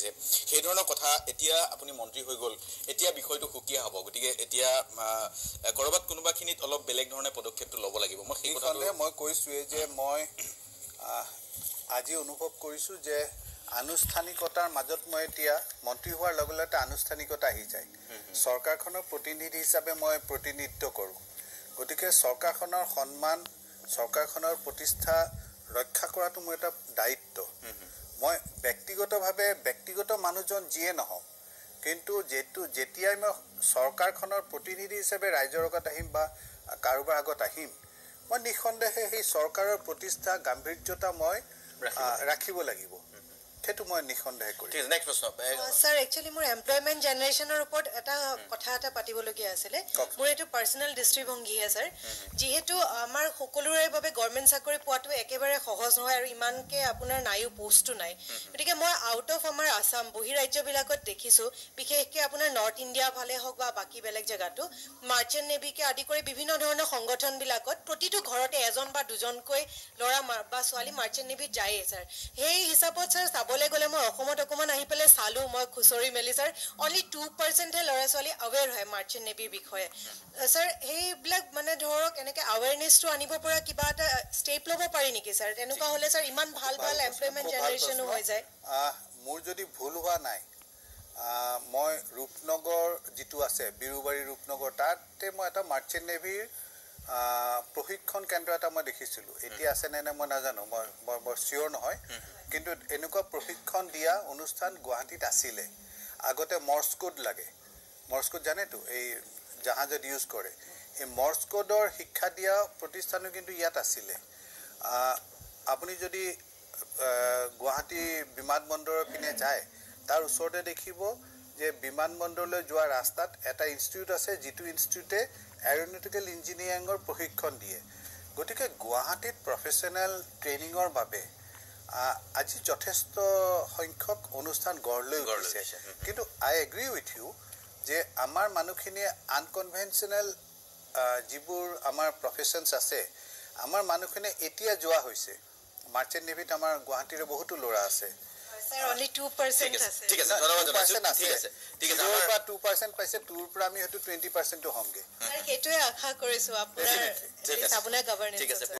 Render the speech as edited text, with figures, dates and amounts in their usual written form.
ৰাখিছে সেই ধৰণৰ কথা এতিয়া আপুনি মন্ত্ৰী হৈ গ'ল এতিয়া বিষয়টো সুকীয়া হ'ব গতিকে এতিয়া কৰবাত কোনোবাখিনিত অলপ বেলেগ ধৰণে পদক্ষেপটো ল'ব লাগিব মই সেই কথাটো মই কৈছোৱে যে মই আজি অনুভৱ কৰিছো যে আনুষ্ঠানিকতাৰ মাজত মই এতিয়া মন্ত্ৰী হোৱাৰ লগে লগে আনুষ্ঠানিকতা আহি যায় চৰকাৰখনৰ প্ৰতিনিধি হিচাপে মই প্ৰতিনিধিত্ব কৰোঁ গতিকে চৰকাৰখনৰ সন্মান চৰকাৰখনৰ প্ৰতিষ্ঠা ৰক্ষা কৰাটো মোৰ এটা দায়িত্ব মই ব্যক্তিগতভাৱে ব্যক্তিগত মানুহজন যিয়ে নহওঁ কিন্তু যেতিয়াই মই চৰকাৰখনৰ প্ৰতিনিধি হিচাপে ৰাইজৰ আগত আহিম বা কাৰোবাৰ আগত আহিম মই নিঃসন্দেহে সেই চৰকাৰৰ প্ৰতিষ্ঠা গাম্ভীৰ্যতা মই ৰাখিব লাগিব সেইটো মই নিঃসন্দেহে কৰিম নেক্সট প্ৰশ্ন স্যাৰ একচুয়ালি মোৰ এমপ্লয়মেন্ট জেনাৰেশনৰ ওপৰত এটা কথা এটা পাতিবলগীয়া আছিল মোৰ এটো পাৰ্সোনাল দৃষ্টিভংগী হে স্যাৰ যেহেতু আমাৰ সকলোৰে বাবে গভৰ্ণমেন্ট চাকৰি পোৱাটো একেবাৰে সহজ নহয় আৰু ইমানকে আপোনাৰ নাইও পোষ্টটো নাই গতিকে মই আউট অফ আমাৰ আসাম বহি ৰাজ্যবিলাকত দেখিছো বিশেষকৈ আপোনাৰ নৰ্থ ইণ্ডিয়া ভালে হওক বা বাকি বেলেগ জায়গাটো মাৰ্চেন্ট নেভিকে আদি কৰি বিভিন্ন ধৰণৰ সংগঠন বিলাকত প্ৰতিটো ঘৰতে এজন বা দুজনকৈ লৰা বা ছোৱালী মাৰ্চেন্ট নেভিত যায় স্যাৰ সেই হিচাপত স্যাৰ বলে গলে মই অসমত অকমান আহি পেলে চালু মই খুচৰি মেলি স্যাৰ অনলি 2% হে লৰা ছোৱালী अवेयर হয় মাৰ্চেন্ট নেভিৰ বিষয়ে স্যাৰ এই ব্ল্যাক মানে ধৰক এনেকে অৱেৰনেছটো আনিব পৰা কিবা এটা স্টেপ লব পাৰি নেকি স্যাৰ তেনেকুৱা হলে স্যাৰ ইমান ভাল ভাল এমপ্লয়মেন্ট জেনাৰেশনো হৈ যায় মোৰ যদি ভুল হোৱা নাই মই ৰূপনগৰ যেটো আছে বিৰুবাৰী ৰূপনগৰ তাতে মই এটা মাৰ্চেন্ট নেভিৰ প্ৰশিক্ষণ কেন্দ্ৰ এটা মই দেখিছিলো এতিয়া আছে নে মই নাজানো মই সিওৰ নহয় কিন্তু এনেকুৱা প্ৰশিক্ষণ দিয়া অনুষ্ঠান গুৱাহাটীত আছিল আগতে মৰ্স কোড লাগে মৰ্স কোড জানে তো এই জাহাজত ইউজ কৰে এই মৰ্স কোডৰ শিক্ষা দিয়া প্ৰতিষ্ঠান কিন্তু ইয়াত আছিল আপুনি যদি গুৱাহাটী বিমানবন্দৰৰ পিনে যায় তাৰ ওচৰতে দেখিব যে বিমানবন্দৰলৈ যোৱা ৰাস্তাত এটা ইনষ্টিটিউট আছে যেটো ইনষ্টিটিউটে এৰোনটিক্যাল ইঞ্জিনিয়াৰিংৰ প্ৰশিক্ষণ দিয়ে গতিকে গুৱাহাটীত প্ৰফেশনাল ট্ৰেইনিংৰ বাবে আজি যথেষ্ট সংখ্যক অনুষ্ঠান গঢ় লৈ উঠিছে কিন্তু আই এগ্ৰি উইথ ইউ যে আমাৰ মানুহখিনিয়ে আনকনভেনশনাল যিবোৰ আমাৰ প্ৰফেশনছ আছে আমাৰ মানুহখিনিয়ে এতিয়া যোৱা হৈছে মাৰ্চেন্ট নেভিত আমাৰ গুৱাহাটীৰ বহুতো ল'ৰা আছে স্যাৰ অনলি 2% আছে ঠিক আছে ধন্যবাদ ঠিক আছে আমাৰ 2% পাইছে টুৰ পৰা আমি হয়তো 20% হমগে স্যাৰ হেতুৱে আশা কৰিছো আপোনাৰ গভৰ্নেন্স ঠিক আছে